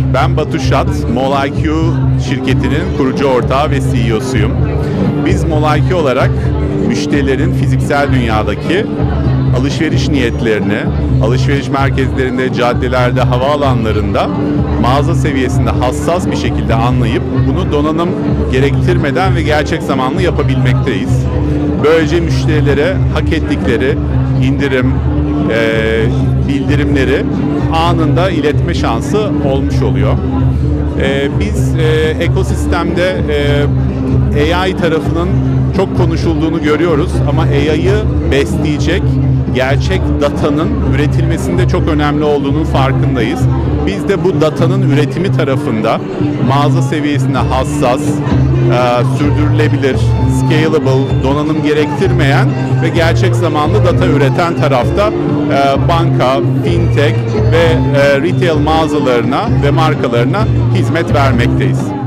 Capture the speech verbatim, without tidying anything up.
Ben Batu Şat, MallIQ şirketinin kurucu ortağı ve C E O'suyum. Biz MallIQ olarak müşterilerin fiziksel dünyadaki alışveriş niyetlerini, alışveriş merkezlerinde, caddelerde, havaalanlarında mağaza seviyesinde hassas bir şekilde anlayıp bunu donanım gerektirmeden ve gerçek zamanlı yapabilmekteyiz. Böylece müşterilere hak ettikleri indirim, e, bildirimleri anında iletme şansı olmuş oluyor. E, biz e, ekosistemde e, A I tarafının çok konuşulduğunu görüyoruz ama A I'yı besleyecek gerçek datanın üretilmesinde çok önemli olduğunun farkındayız. Biz de bu datanın üretimi tarafında mağaza seviyesinde hassas, e, sürdürülebilir, scalable, donanım gerektirmeyen ve gerçek zamanlı data üreten tarafta e, banka, fintech ve e, retail mağazalarına ve markalarına hizmet vermekteyiz.